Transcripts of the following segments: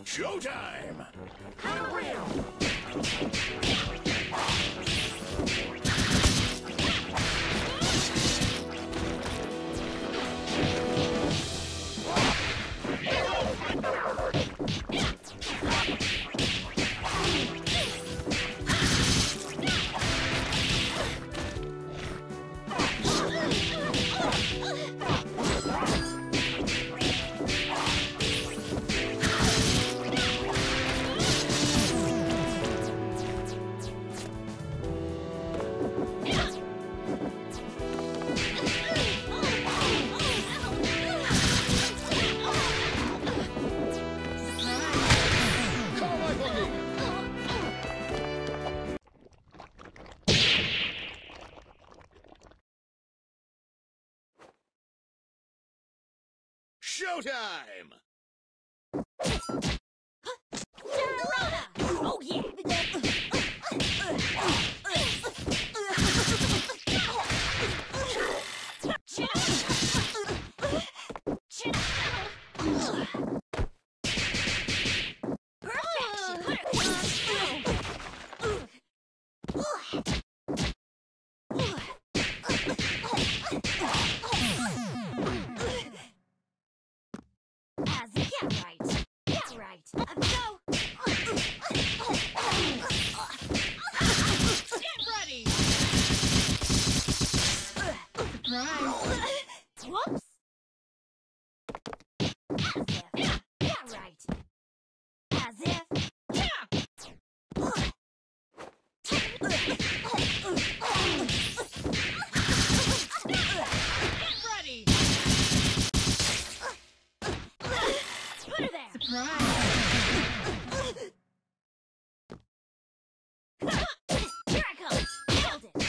Showtime! Showtime! Oh yeah! Whoops! As if. Get ready! Put her there! Surprise! Here I come! Nailed it!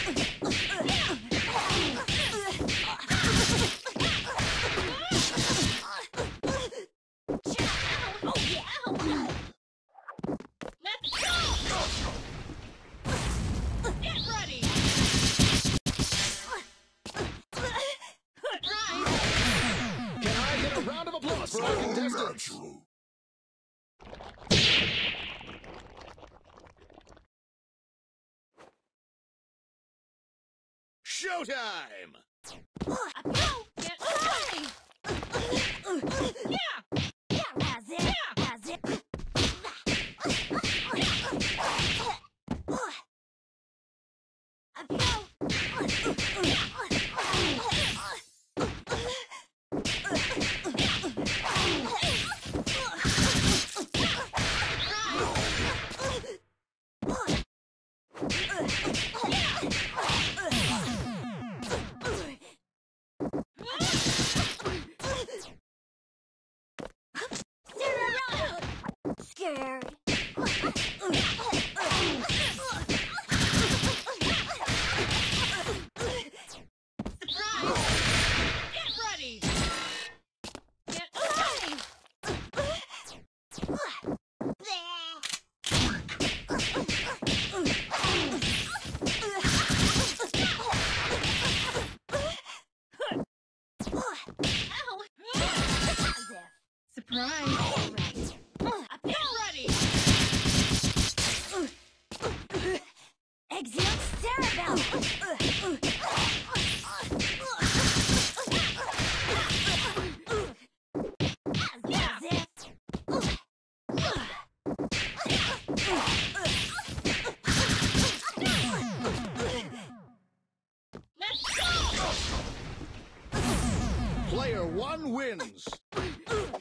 Oh yeah! Let's go! Get ready! Can I get a round of applause for our contestants? Showtime! Up you go! Get ready! Yeah! Yeah! As it! Yeah! As it! Up you go! Scared. Surprise! Get ready! Get ready! Surprise! Get ready! Exhale cerebellum! Player 1 wins.